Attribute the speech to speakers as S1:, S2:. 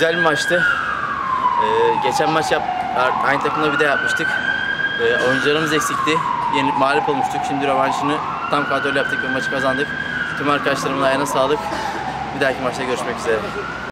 S1: Güzel bir maçtı. Geçen maç aynı takımla bir de yapmıştık. Oyuncularımız eksikti. Mağlup olmuştuk. Şimdi rövanşını tam kadroyla yaptık ve maçı kazandık. Tüm arkadaşlarımın ayağına sağlık. Bir dahaki maçta görüşmek üzere.